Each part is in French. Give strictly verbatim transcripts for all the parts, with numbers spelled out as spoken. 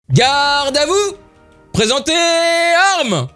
Garde à vous! Présentez armes!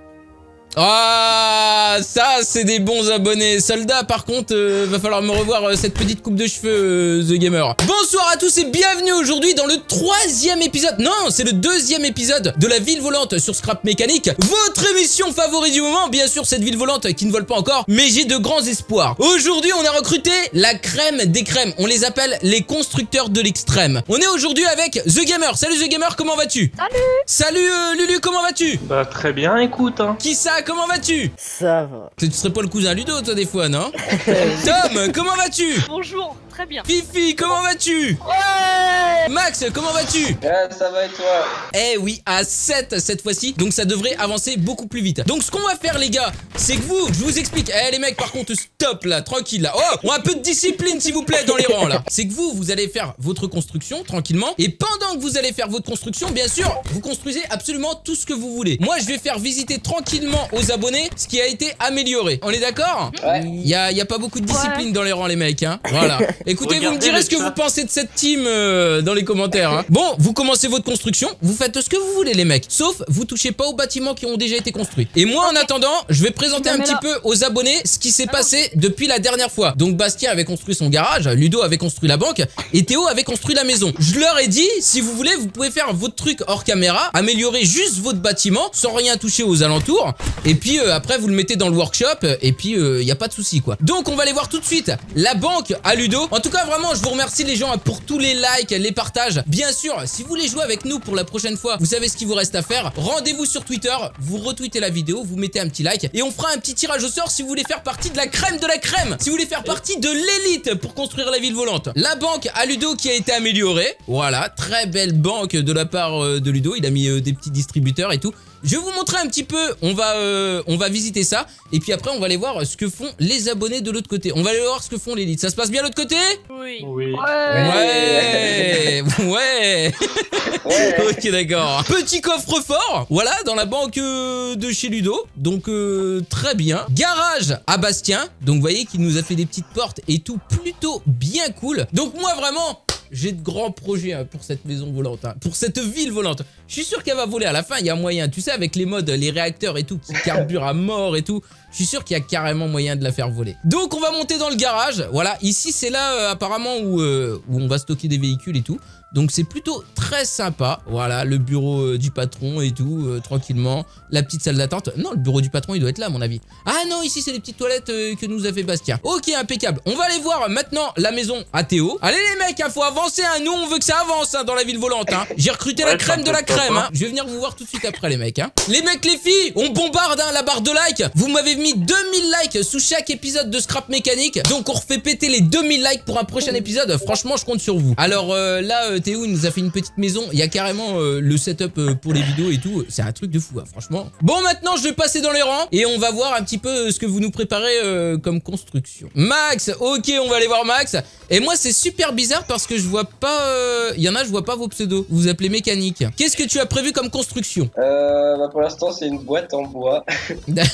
Ah, ça c'est des bons abonnés. Soldats, par contre, euh, va falloir me revoir euh, cette petite coupe de cheveux, euh, The Gamer. Bonsoir à tous et bienvenue aujourd'hui dans le troisième épisode. Non, c'est le deuxième épisode de la ville volante sur Scrap Mécanique. Votre émission favorite du moment, bien sûr, cette ville volante qui ne vole pas encore, mais j'ai de grands espoirs. Aujourd'hui, on a recruté la crème des crèmes. On les appelle les constructeurs de l'extrême. On est aujourd'hui avec The Gamer. Salut The Gamer, comment vas-tu? Salut. Salut euh, Lulu, comment vas-tu? Bah très bien, écoute hein. Qui ça? Comment vas-tu? Ça va. Tu serais pas le cousin Ludo, toi, des fois, non? Tom, comment vas-tu? Bonjour, très bien. Fifi, comment vas-tu? Ouais. Max, comment vas-tu? Ah, ça va et toi? Eh oui, à sept cette fois-ci, donc ça devrait avancer beaucoup plus vite. Donc ce qu'on va faire les gars, c'est que vous, je vous explique. Eh les mecs, par contre, stop là, tranquille là. Oh, on a un peu de discipline s'il vous plaît dans les rangs là. C'est que vous, vous allez faire votre construction tranquillement. Et pendant que vous allez faire votre construction, bien sûr, vous construisez absolument tout ce que vous voulez. Moi, je vais faire visiter tranquillement aux abonnés ce qui a été amélioré. On est d'accord? Ouais. Il y a, y a pas beaucoup de discipline ouais. dans les rangs les mecs hein. Voilà. Écoutez, Regardez vous me direz ce que chat. vous pensez de cette team euh, dans les commentaires hein. Bon, vous commencez votre construction, vous faites ce que vous voulez les mecs, sauf vous touchez pas aux bâtiments qui ont déjà été construits. Et moi en attendant, je vais présenter un petit peu aux abonnés ce qui s'est passé depuis la dernière fois. Donc Bastien avait construit son garage, Ludo avait construit la banque et Théo avait construit la maison. Je leur ai dit, si vous voulez, vous pouvez faire votre truc hors caméra, améliorer juste votre bâtiment sans rien toucher aux alentours. Et puis euh, après vous le mettez dans le workshop et puis il euh, y a pas de souci quoi. Donc on va aller voir tout de suite la banque à Ludo. En tout cas vraiment je vous remercie les gens pour tous les likes, les partages. Bien sûr, si vous voulez jouer avec nous pour la prochaine fois, vous savez ce qu'il vous reste à faire. Rendez-vous sur Twitter, vous retweetez la vidéo, vous mettez un petit like et on fera un petit tirage au sort si vous voulez faire partie de la crème de la crème. Si vous voulez faire partie de l'élite pour construire la ville volante. La banque à Ludo qui a été améliorée. Voilà, très belle banque de la part de Ludo. Il a mis euh, des petits distributeurs et tout. Je vais vous montrer un petit peu, on va, euh, on va visiter ça. Et puis après, on va aller voir ce que font les abonnés de l'autre côté. On va aller voir ce que font l'élite. Ça se passe bien de l'autre côté? Oui. Oui. Ouais. Ouais. Ouais. Ouais. Ok, d'accord. Petit coffre-fort, voilà, dans la banque euh, de chez Ludo. Donc, euh, très bien. Garage à Bastien. Donc, vous voyez qu'il nous a fait des petites portes et tout, plutôt bien cool. Donc, moi, vraiment... j'ai de grands projets hein, pour cette maison volante, hein, pour cette ville volante. Je suis sûr qu'elle va voler à la fin, il y a moyen. Tu sais, avec les modes, les réacteurs et tout, qui carburent à mort et tout, je suis sûr qu'il y a carrément moyen de la faire voler. Donc, on va monter dans le garage. Voilà, ici, c'est là, euh, apparemment, où, euh, où on va stocker des véhicules et tout. Donc, c'est plutôt très sympa. Voilà, le bureau euh, du patron et tout, euh, tranquillement. La petite salle d'attente. Non, le bureau du patron, il doit être là, à mon avis. Ah non, ici, c'est les petites toilettes euh, que nous a fait Bastien. Ok, impeccable. On va aller voir maintenant la maison à Théo. Allez, les mecs, hein, faut avancer. Hein. Nous, on veut que ça avance hein, dans la ville volante. Hein. J'ai recruté ouais, la crème de la crème. Hein. Je vais venir vous voir tout de suite après, les mecs. Hein. Les mecs, les filles, on bombarde hein, la barre de likes. Vous m'avez mis deux mille likes sous chaque épisode de Scrap Mécanique. Donc, on refait péter les deux mille likes pour un prochain épisode. Franchement, je compte sur vous. Alors euh, là, euh, Théo, il nous a fait une petite maison, il y a carrément euh, le setup euh, pour les vidéos et tout, c'est un truc de fou hein, franchement. Bon maintenant je vais passer dans les rangs et on va voir un petit peu euh, ce que vous nous préparez euh, comme construction. Max, ok on va aller voir Max. Et moi c'est super bizarre parce que je vois pas, il euh, y en a je vois pas vos pseudos, vous vous appelez mécanique. Qu'est-ce que tu as prévu comme construction? Euh, bah pour l'instant c'est une boîte en bois. Un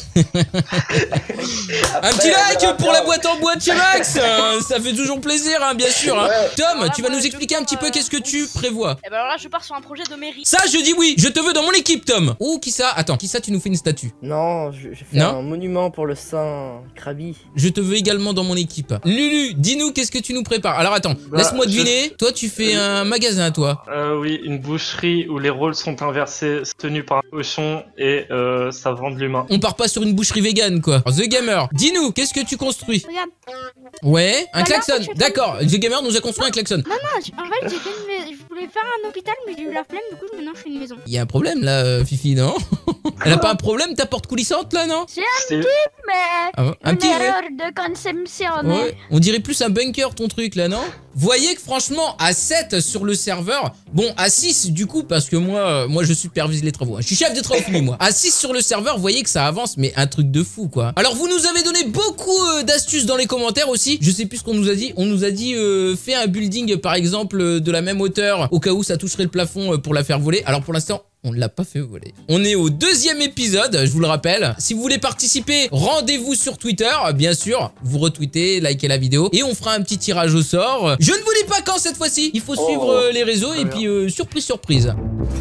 petit like pour la boîte en bois de chez Max. euh, Ça fait toujours plaisir hein, bien sûr hein. Ouais. Tom, Alors, tu vas moi, nous expliquer un petit peu euh, qu'est-ce que tu prévois? Et ben alors là, je pars sur un projet de mairie. Ça, je dis oui, je te veux dans mon équipe, Tom. Oh, qui ça? Attends, qui ça, tu nous fais une statue? Non, je, je fais Non. un monument pour le saint Krabi. Je te veux également dans mon équipe. Lulu, dis-nous, qu'est-ce que tu nous prépares? Alors attends, Bah, laisse-moi je- deviner. Toi, tu fais un magasin, toi. Euh, oui, une boucherie où les rôles sont inversés, tenus par un cochon et euh, ça vend de l'humain. On part pas sur une boucherie vegan, quoi. The Gamer, dis-nous, qu'est-ce que tu construis? Regarde, Ouais, un Bah là, klaxon. je fais comme- D'accord, The Gamer nous a construit un klaxon. non, non, j- en fait, j'ai fait une mais- je voulais faire un hôpital, mais j'ai eu la flemme, du coup, maintenant je fais une maison. Il y a un problème, là, euh, Fifi, non? Elle a pas un problème, ta porte coulissante, là, non? C'est C'est mais Ah bon, un une petit... erreur de conception. Ouais, on dirait plus un bunker ton truc là, non? Voyez que franchement à sept sur le serveur, bon à six du coup parce que moi euh, moi je supervise les travaux, hein. Je suis chef de travaux fini moi. À six sur le serveur, vous voyez que ça avance mais un truc de fou quoi. Alors vous nous avez donné beaucoup euh, d'astuces dans les commentaires aussi. Je sais plus ce qu'on nous a dit. On nous a dit euh, fais un building par exemple euh, de la même hauteur au cas où ça toucherait le plafond euh, pour la faire voler. Alors pour l'instant On ne l'a pas fait voler. On est au deuxième épisode, je vous le rappelle. Si vous voulez participer, rendez-vous sur Twitter. Bien sûr, vous retweetez, likez la vidéo. Et on fera un petit tirage au sort. Je ne vous dis pas quand cette fois-ci. Il faut Oh. suivre euh, les réseaux. Et puis, euh, surprise, surprise.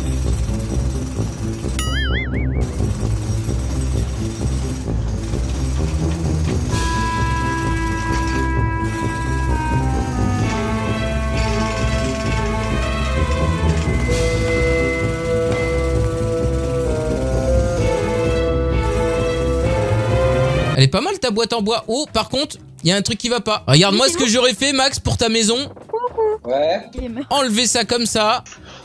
Elle est pas mal ta boîte en bois. Oh, par contre, il y a un truc qui va pas. Regarde-moi ce que j'aurais fait, Max, pour ta maison. Ouais. Enlever ça comme ça.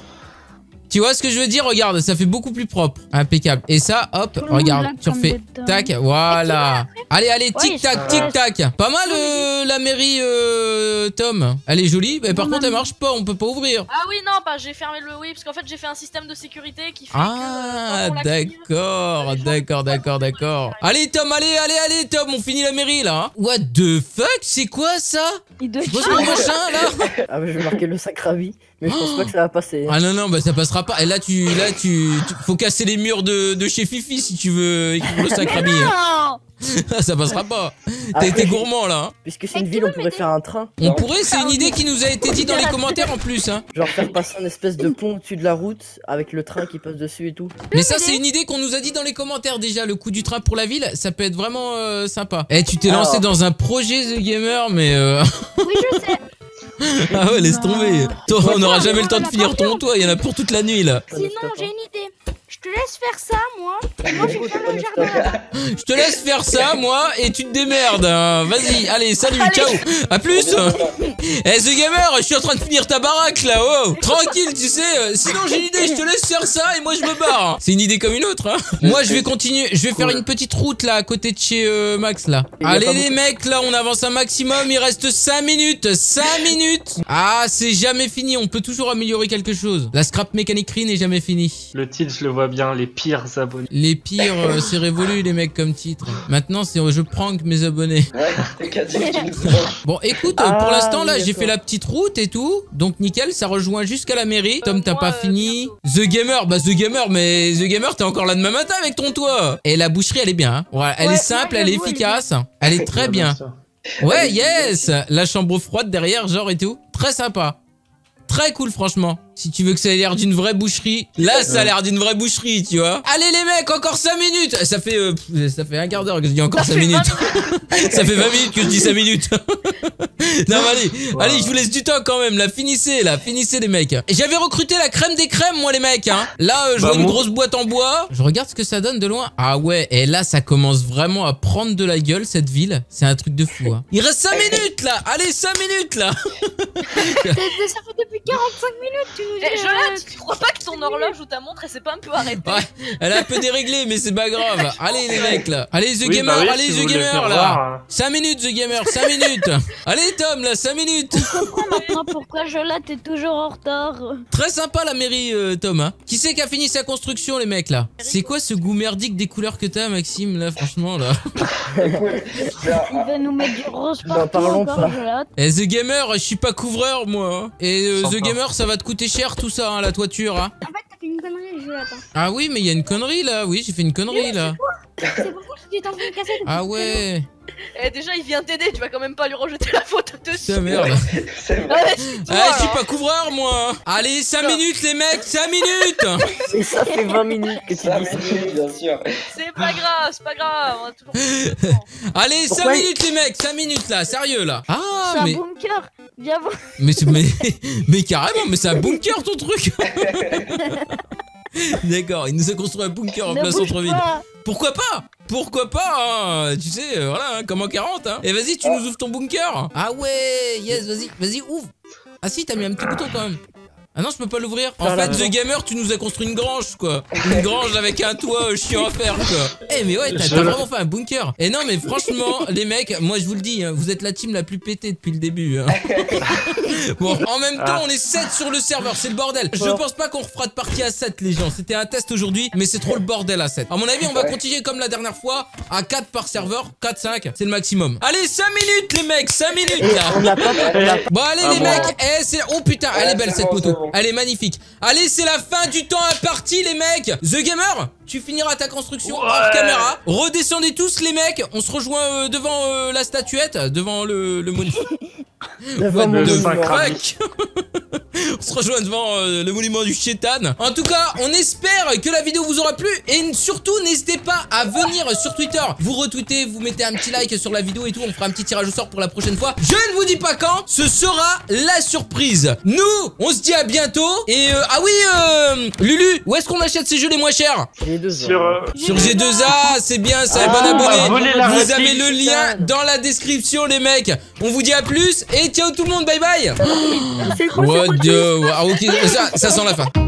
Tu vois ce que je veux dire? Regarde, ça fait beaucoup plus propre. Impeccable. Et ça, hop, Tout le monde regarde, l'a tu comme refais dedans. tac, voilà. Allez, allez, Ouais, tic-tac, ça tic-tac. Pas mal euh, la mairie, euh, Tom. Elle est jolie, mais par Non, contre, elle non. marche pas, on peut pas ouvrir. Ah oui, non, bah j'ai fermé le oui, parce qu'en fait j'ai fait un système de sécurité qui fait Ah, que. euh, quand on l'active, d'accord, les gens- d'accord, d'accord, d'accord. Allez, Tom, allez, allez, allez, Tom, on finit la mairie là. hein. What the fuck? C'est quoi ça? Il doit C'est quoi ce gros machin là? Ah, mais je vais marquer le sac ravi. Mais je pense pas que ça va passer. Ah non, non, bah ça passera pas. Et là, tu, là, tu, tu- faut casser les murs de, de chez Fifi si tu veux écrire le sacre habillé. Non. Ça passera pas. T'as Après, été gourmand là. hein. Puisque c'est Eh, une tu ville, veux on pourrait m'aider faire un train. On Non. pourrait, c'est une idée qui nous a été dit dans les commentaires en plus. Hein. Genre faire passer un espèce de pont au-dessus de la route avec le train qui passe dessus et tout. Mais ça, c'est une idée qu'on nous a dit dans les commentaires déjà. Le coup du train pour la ville, ça peut être vraiment euh, sympa. Eh, tu t'es Alors. lancé dans un projet The Gamer, mais euh... Oui, je sais. ah ouais, laisse tomber. Toi, on n'aura Ouais, jamais le temps de ouais, finir la ton toit. Il y en a pour toute la nuit là. Sinon, j'ai une idée. Je te laisse faire ça, moi. Et moi, je vais faire le jardin là-bas. Je te laisse faire ça, moi, et tu te démerdes. hein. Vas-y, allez, salut, ciao. À plus. Eh, The Gamer, je suis en train de finir ta baraque là, oh. Tranquille, tu sais. euh, Sinon, j'ai une idée, je te laisse faire ça et moi je me barre. C'est une idée comme une autre, hein. Moi, je vais continuer. Je vais faire une petite route là, à côté de chez euh, Max là. Il y a Allez, pas les beaucoup- mecs, là, on avance un maximum. Il reste cinq minutes. cinq minutes. Ah, c'est jamais fini. On peut toujours améliorer quelque chose. La scrap mécaniquerie n'est jamais finie. Le titre, je le vois bien, les pires abonnés. Les pires, euh, c'est révolu les mecs comme titre. Maintenant, c'est euh, je prank mes abonnés. Ouais, t'es qu'à dire que tu nous prends. Bon, écoute, euh, pour Ah, l'instant là, oui, j'ai d'accord. fait la petite route et tout, donc nickel, ça rejoint jusqu'à la mairie. Tom, t'as moi, pas euh, fini. bientôt. The Gamer, bah The Gamer, mais The Gamer, t'es encore là demain matin avec ton toit. Et la boucherie, elle est bien. Hein. Voilà, elle Ouais, est simple, ouais, elle est j'avoue, elle est efficace, elle est très Ouais, bien. sûr. Ouais, yes, la chambre froide derrière, genre et tout, très sympa. Très cool franchement. Si tu veux que ça ait l'air d'une vraie boucherie, là ça a l'air d'une vraie boucherie, tu vois. Allez les mecs, encore cinq minutes. Ça fait euh, pff, ça fait un quart d'heure que je dis encore cinq minutes. Ça fait vingt minutes que je dis cinq minutes. Non mais allez, Wow. allez, je vous laisse du temps quand même. Là, finissez, là, finissez les mecs. Et j'avais recruté la crème des crèmes, moi les mecs. Hein. Là, euh, je Bah, vois une moi- grosse boîte en bois. Je regarde ce que ça donne de loin. Ah ouais, et là ça commence vraiment à prendre de la gueule cette ville. C'est un truc de fou. Hein. Il reste cinq minutes là. Allez, cinq minutes là. Ça fait depuis quarante-cinq minutes, tu nous dis. Eh, euh, Jolan, tu crois pas que ton horloge ou ta montre elle s'est pas un peu arrêtée? Ouais, elle est un peu déréglée, mais c'est pas grave. Allez les mecs là. Allez The Oui, Gamer, bah oui, allez si The vous voulez Gamer faire là. voir, euh. cinq minutes The Gamer, cinq minutes. Allez Tom là, cinq minutes. Je comprends maintenant pourquoi Jola, t'es toujours en retard. Très sympa la mairie euh, Tom. Hein. Qui c'est qui a fini sa construction les mecs là? C'est quoi ce goût merdique des couleurs que t'as Maxime là franchement là? Écoute, là, Il va nous mettre du rose N'en partout parlons encore, pas. Jola. Eh The Gamer, je suis pas couvreur moi. hein. Et euh, Sympa. The Gamer ça va te coûter cher tout ça hein, la toiture. Hein. En fait, t'as fait une connerie, Jola. attends. Ah oui mais il y a une connerie là. Oui j'ai fait une connerie là. C'est pour ça que tu t'es en train de casser. depuis Ah tout à l'heure. ouais. Eh, déjà il vient t'aider, tu vas quand même pas lui rejeter la faute dessus. Putain merde. c'est vrai. Ouais, c'est toi, Ah je suis alors. pas couvreur moi. Allez cinq minutes les mecs, cinq minutes. Et ça fait vingt minutes que tu Ça, dis mais oui, bien sûr. C'est pas grave, c'est pas grave, on a toujours. Allez, cinq Pourquoi il- minutes les mecs, cinq minutes là, sérieux là. Ah C'est un mais bunker. Viens voir. mais c'est- mais mais carrément, mais c'est un bunker ton truc. D'accord, il nous a construit un bunker en Ne plein bouge centre-ville. pas. Pourquoi pas? Pourquoi pas hein. Tu sais, euh, voilà, hein, comme en quarante hein. Et vas-y, tu nous ouvres ton bunker. Ah ouais, yes, vas-y, vas-y, ouvre. Ah si, t'as mis un petit bouton quand même. Ah non, je peux pas l'ouvrir. En Ah, là, fait, là. The Gamer, tu nous as construit une grange, quoi. Une grange avec un toit euh, chiant à faire, quoi. Eh, mais ouais, t'as Je- t'as vraiment fait un bunker. Et non, mais franchement, les mecs, moi je vous le dis, hein, vous êtes la team la plus pétée depuis le début. Hein. Bon, en même temps, Ah. on est sept sur le serveur, c'est le bordel. Je Oh. pense pas qu'on refera de partie à sept, les gens. C'était un test aujourd'hui, mais c'est trop le bordel à sept. À mon avis, on va Ouais. continuer comme la dernière fois, à quatre par serveur. quatre, cinq, c'est le maximum. Allez, cinq minutes, les mecs, cinq minutes, là. On n'a pas. on n'a pas- Bon allez Ah les bon. mecs, eh c'est oh putain, elle est belle c'est cette bon, moto. c'est bon. bon. Elle est magnifique. Allez, c'est la fin du temps imparti, les mecs. The Gamer, tu finiras ta construction Ouais. hors caméra. Redescendez tous, les mecs. On se rejoint euh, devant euh, la statuette, devant le, le monument. Devant What mon the monument. fuck. On se rejoint devant euh, le monument du chétan. En tout cas, on espère que la vidéo vous aura plu. Et surtout, n'hésitez pas à venir sur Twitter. Vous retweetez, vous mettez un petit like sur la vidéo et tout. On fera un petit tirage au sort pour la prochaine fois. Je ne vous dis pas quand. Ce sera la surprise. Nous, on se dit à bientôt. Et euh, ah oui, euh, Lulu, où est-ce qu'on achète ces jeux les moins chers? J'ai deux Sur, ans. euh, Sur G deux A, c'est bien, c'est un Ah, bon on va abonné. voler la Vous réplique. avez le lien dans la description, les mecs. On vous dit à plus et ciao tout le monde, bye bye. C'est quoi, c'est What quoi, the... Ah ok, ça, ça sent la fin.